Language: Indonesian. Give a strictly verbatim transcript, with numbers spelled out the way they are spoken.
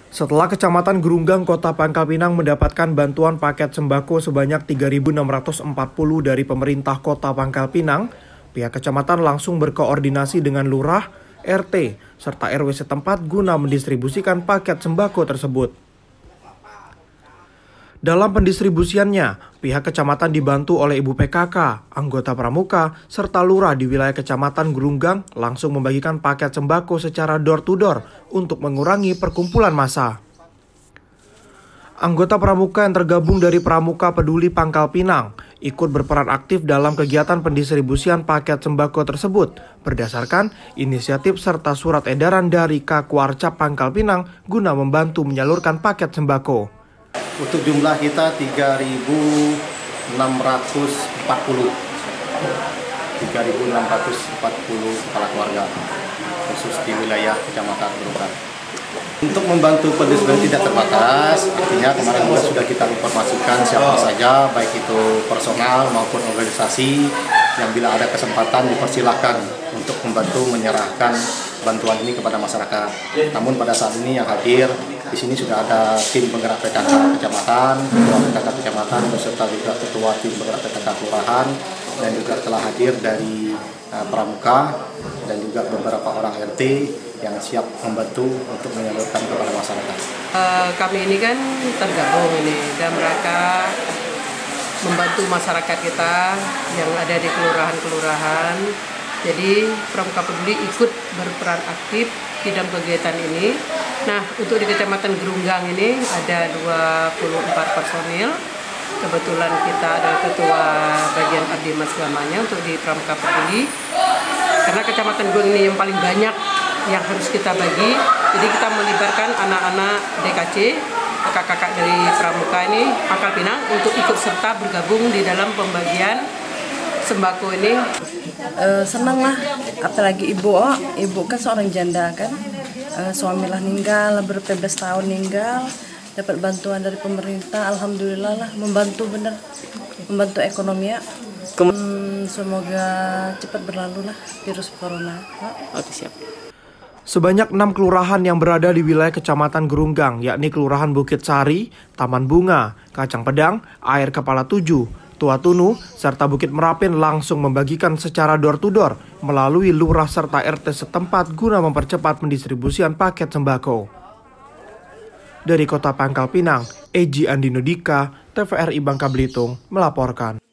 Setelah Kecamatan Gerunggang, Kota Pangkal Pinang mendapatkan bantuan paket sembako sebanyak tiga ribu enam ratus empat puluh dari pemerintah Kota Pangkal Pinang, pihak kecamatan langsung berkoordinasi dengan lurah, R T, serta R W setempat guna mendistribusikan paket sembako tersebut. Dalam pendistribusiannya, pihak kecamatan dibantu oleh Ibu P K K, anggota pramuka, serta lurah di wilayah Kecamatan Gerunggang langsung membagikan paket sembako secara door-to-door untuk mengurangi perkumpulan massa. Anggota pramuka yang tergabung dari Pramuka Peduli Pangkal Pinang ikut berperan aktif dalam kegiatan pendistribusian paket sembako tersebut berdasarkan inisiatif serta surat edaran dari Kakwarcap Pangkal Pinang guna membantu menyalurkan paket sembako. Untuk jumlah kita tiga ribu enam ratus empat puluh tiga ribu enam ratus empat puluh kepala keluarga khusus di wilayah Kecamatan Gerunggang. Untuk membantu pendistribusian tidak terbatas, artinya kemarin juga sudah kita informasikan siapa saja, baik itu personal maupun organisasi yang bila ada kesempatan dipersilahkan untuk membantu menyerahkan bantuan ini kepada masyarakat. Namun pada saat ini yang hadir di sini sudah ada tim penggerak P K K kecamatan, ketua P K K kecamatan beserta juga ketua tim penggerak P K K kelurahan, dan juga telah hadir dari uh, pramuka dan juga beberapa orang R T yang siap membantu untuk menyalurkan kepada masyarakat. Uh, kami ini kan tergabung ini dan mereka membantu masyarakat kita yang ada di kelurahan-kelurahan. Jadi Pramuka Peduli ikut berperan aktif di dalam kegiatan ini. Nah, untuk di Kecamatan Gerunggang ini ada dua puluh empat personil. Kebetulan kita ada ketua bagian abdi mas gamanya untuk di Pramuka Peduli. Karena Kecamatan Gerunggang ini yang paling banyak yang harus kita bagi. Jadi kita melibatkan anak-anak D K C, kakak-kakak dari Pramuka ini, Pangkal Pinang untuk ikut serta bergabung di dalam pembagian sembako ini. Uh, senang lah, apalagi ibu, oh, ibu kan seorang janda kan, uh, suamilah meninggal, berapa belas tahun meninggal, dapat bantuan dari pemerintah, alhamdulillah lah, membantu bener, membantu ekonomi ya. Hmm, semoga cepat berlalu lah virus corona. Oke, siap. Sebanyak enam kelurahan yang berada di wilayah Kecamatan Gerunggang, yakni Kelurahan Bukit Sari, Taman Bunga, Kacang Pedang, Air Kepala Tujuh, Tua Tunu, serta Bukit Merapin langsung membagikan secara door-to-door melalui lurah serta R T setempat guna mempercepat pendistribusian paket sembako. Dari Kota Pangkal Pinang, Eji Andinodika, T V R I Bangka Belitung melaporkan.